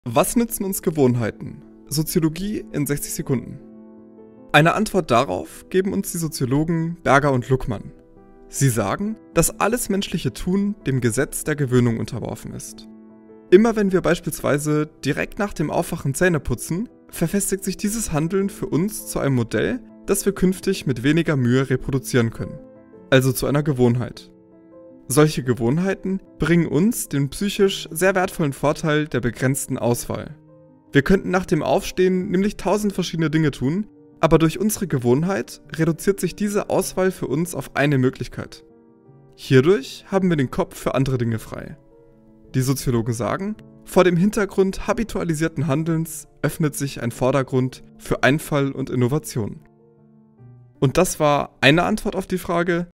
Was nützen uns Gewohnheiten? Soziologie in 60 Sekunden. Eine Antwort darauf geben uns die Soziologen Berger und Luckmann. Sie sagen, dass alles menschliche Tun dem Gesetz der Gewöhnung unterworfen ist. Immer wenn wir beispielsweise direkt nach dem Aufwachen Zähne putzen, verfestigt sich dieses Handeln für uns zu einem Modell, das wir künftig mit weniger Mühe reproduzieren können. Also zu einer Gewohnheit. Solche Gewohnheiten bringen uns den psychisch sehr wertvollen Vorteil der begrenzten Auswahl. Wir könnten nach dem Aufstehen nämlich 1000 verschiedene Dinge tun, aber durch unsere Gewohnheit reduziert sich diese Auswahl für uns auf eine Möglichkeit. Hierdurch haben wir den Kopf für andere Dinge frei. Die Soziologen sagen, vor dem Hintergrund habitualisierten Handelns öffnet sich ein Vordergrund für Einfall und Innovation. Und das war eine Antwort auf die Frage,